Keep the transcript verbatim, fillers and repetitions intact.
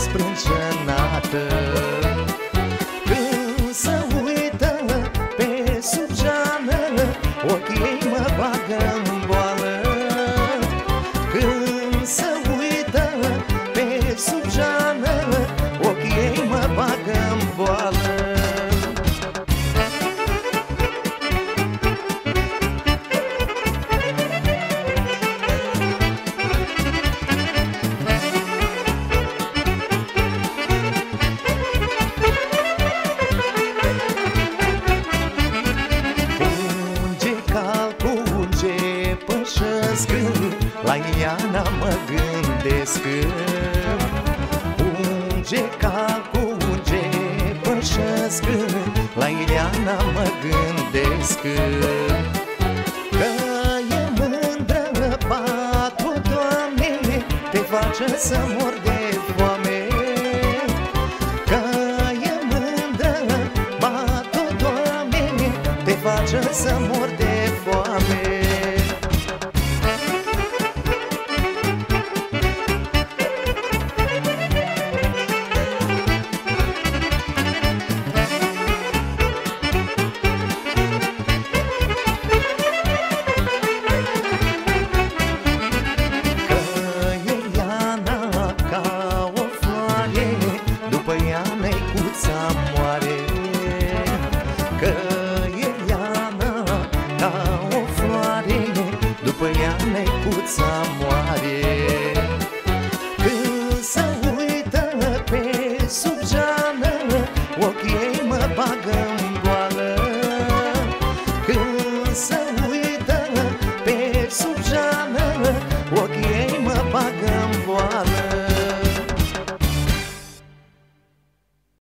sprâncenată. Când se uită pe sub geană, ochii ei mă bagă-n boală. Când se uită pe sub geană, ochii ei mă bagă-n boală. La Ileana mă gândesc, unge ca cu unge pășesc, la Ileana mă gândesc. Că e mândră patul, Doamne, te face să mor de foame. Că e mândră patul, Doamne, te face să mor de